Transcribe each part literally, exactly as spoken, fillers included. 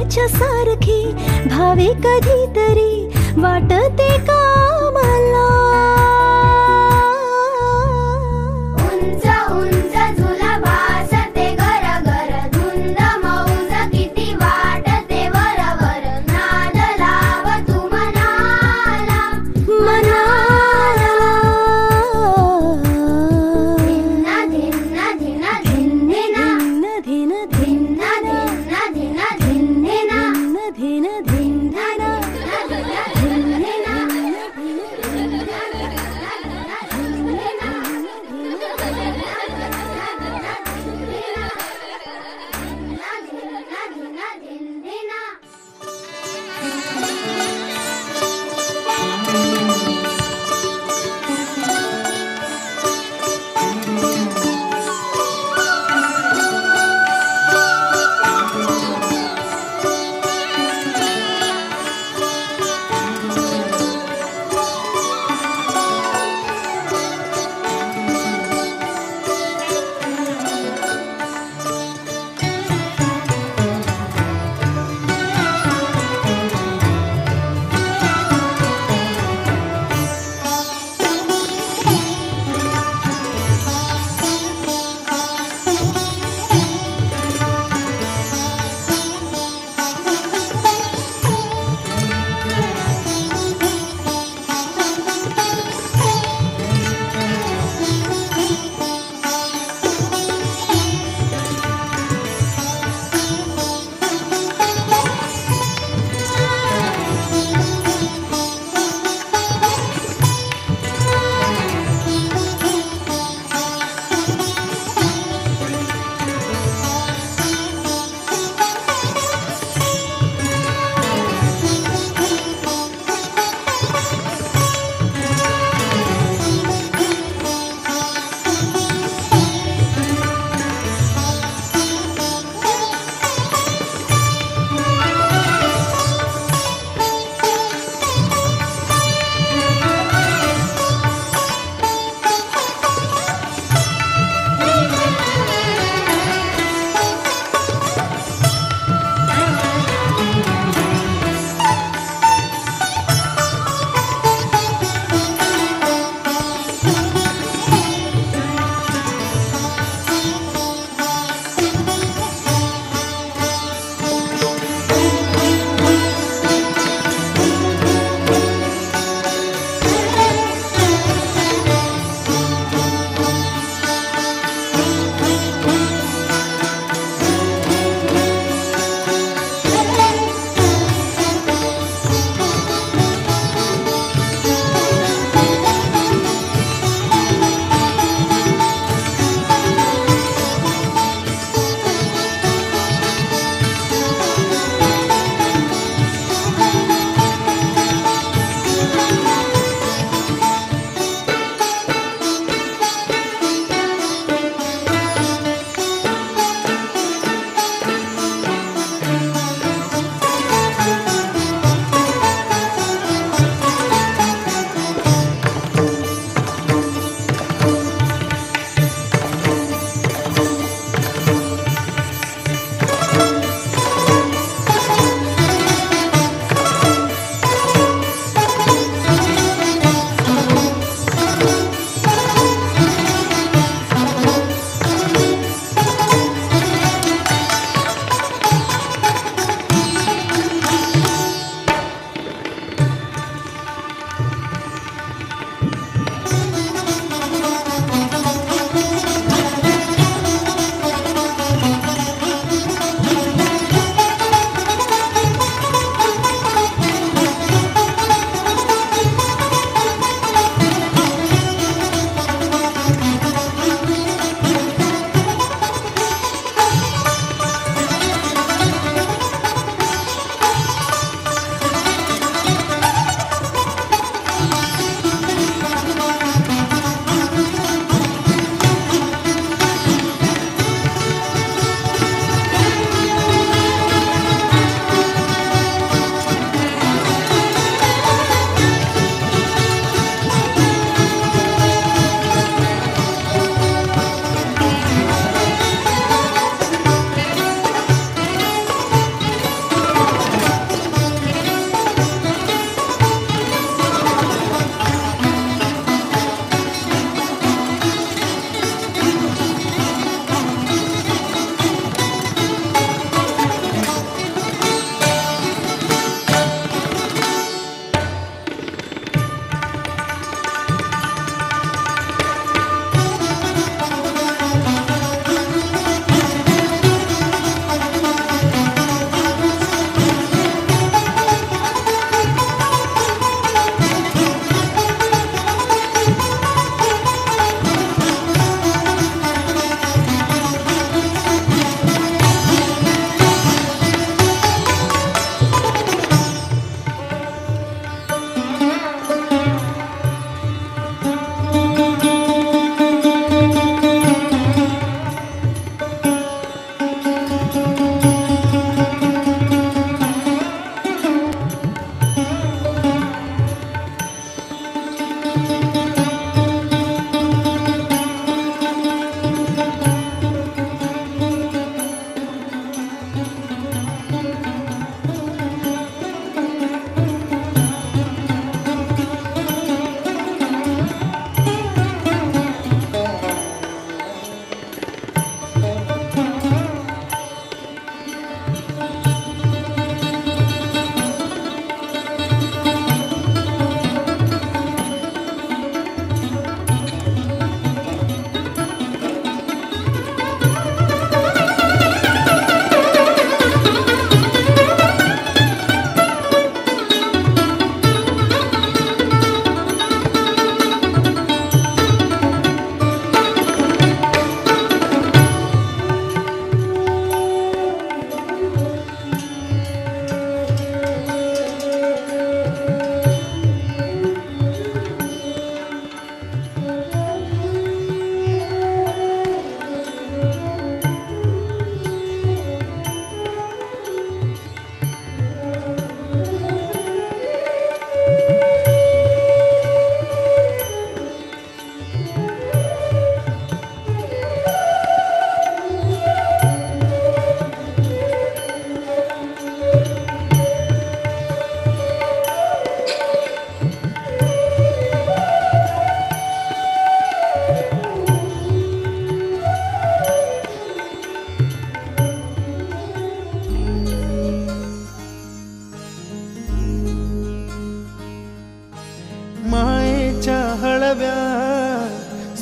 नेहमीच्या सारखी भावे कधीतरी वाटते का मला. उंच उंच झुला भासते घर घर धुंद मौज किती वाटते वर वर. नाद लाव तू मनाला मनाला. धिन्ना धिन्ना धिन्ना धिन्निना धिन धिन धिन्ना धिन्ना धिन्ना धिन्निना धिन धिन धिन धिन्ना धिन्ना धिन्निना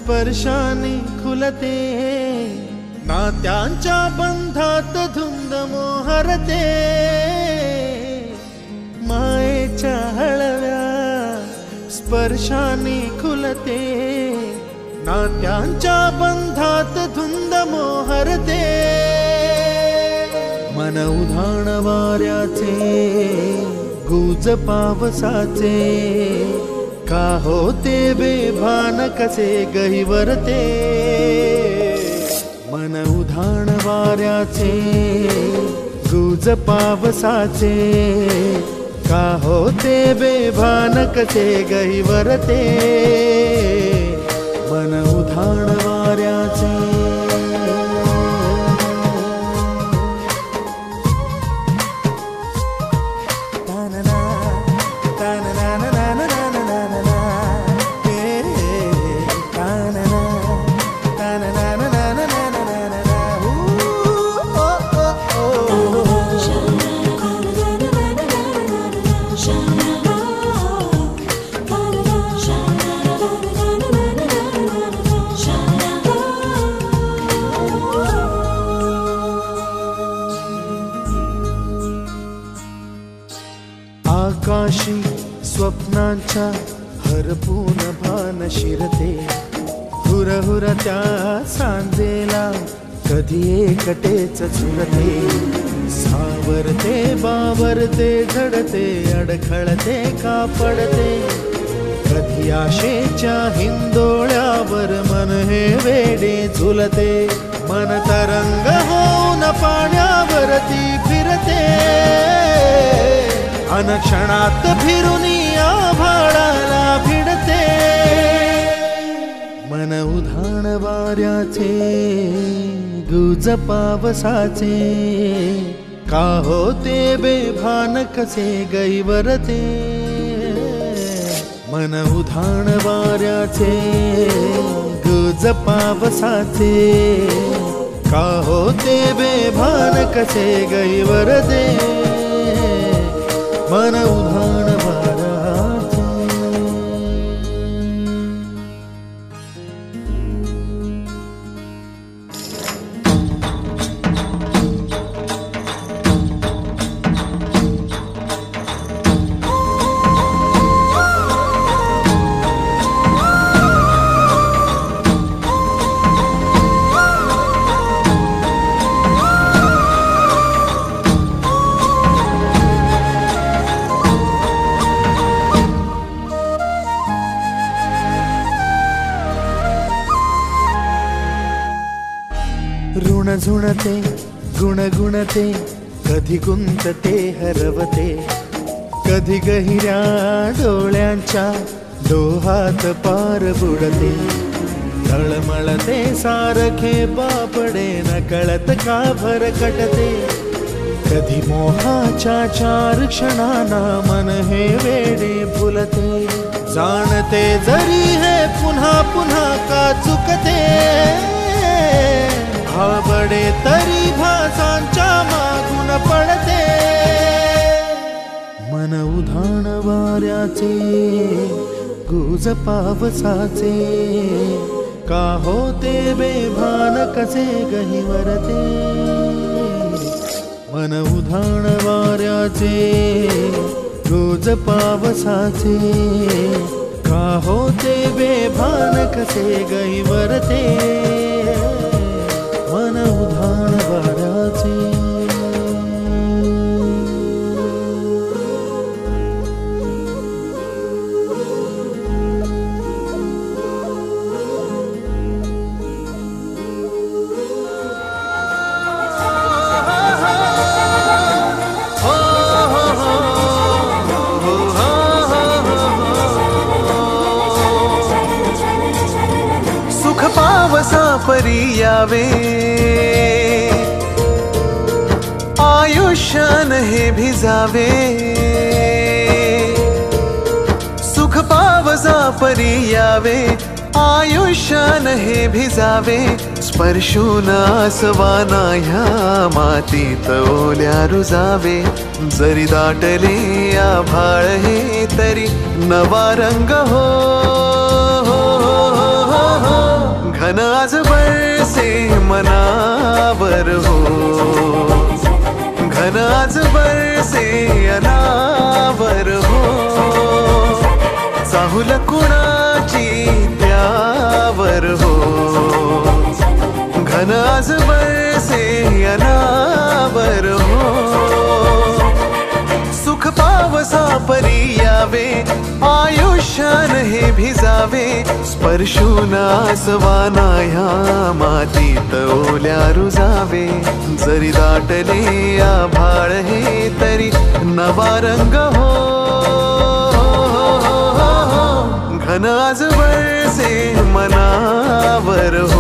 स्पर्शाने खुलते, नात्यांच्या बंधात धुंद मोहरते, मायेच्या हळव्या स्पर्शाने खुलते, नात्यांच्या बंधात धुंद मोहरते, मन उधाण वाऱ्याचे गुज पावसाचे, का होते बेभान कसे गहिवरते, मन उधाण वाऱ्याचे गुज पावसाचे, का होते बेभान कसे गहिवरते, मन उधाण वाऱ्याचे. आकाशी स्वप्नांच्या हरपून भान शिरते, हुर हुर त्या सांजेला कधी एकटेच झुरते, सावरते बावरते झडते, अडखळते का पडते, कधी आशेच्या हिंदोळ्यावर मन हे वेडे झुलते, मन तरंग होऊन पाण्यावरती फिरते, अनक्षणात फिरुनी आभाळाला भिडते, मन उधाण वाऱ्याचे गुज पावसाचे, का होते बेभान कसे गहिवरते, मन उधाण वाऱ्याचे गुज पावसाचे, का होते बेभान कसे गहिवरते, मन उधाण वाऱ्याचे. ऋण झुणते गुणगुणते, कधी गुंतते हरवते, कधी गहिऱ्या डोळ्यांच्या डोहात पार बुडते, तळमळते सारखे बापडे नकळत का भरकटते, कधी मोहाच्या चार क्षणांना मन हे वेडे फुलते, जाणते जरी हे पुन्हा पुन्हा का चुकते, आवडे तरी भासांच्या मागून पडते, मन उधाण वाऱ्याचे गुज पावसाचे, का होते बेभान कसे गहिवरते, मन उधाण वाऱ्याचे गुज पावसाचे, का होते बेभान कसे गहिवरते, मन उधाण वाऱ्याचे. सुख पावसा परी यावे, आयुष्यान हे भिजावे, सुख पावसा परी यावे, आयुष्यान हे भिजावे, स्पर्शून आसवाना ह्या मातीत ओल्या रुजावे, जरी दाटले आभाळ हे तरी नवा रंग हो, हो, हो, हो, हो. घन आज बरसे मनावर हो, घन आज बरसे अनावर हो, चाहुल कुणाची त्यावर हो, घन आज बरसे अनावर हो, सुख पावसा परी यावे, आयुष्यान हे भिजावे, स्पर्शून आसवाना ह्या मातीत ओल्या रुजावे, जरी दाटले आभाळ हे तरी नवा रंग हो, घन आज बरसे मनावर हो,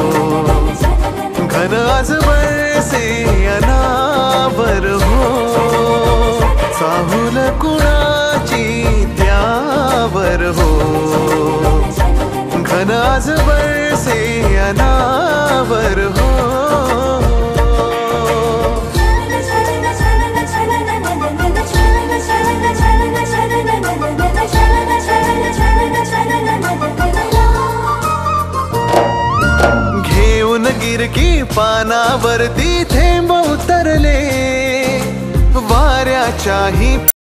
घन आज बरसे अनावर हो, चाहुल कुणाची त्यावर हो, घन आज बरसे अनावर हो. घेऊन गिरकी पानावरती थेंब उतरले, वाऱ्याच्याही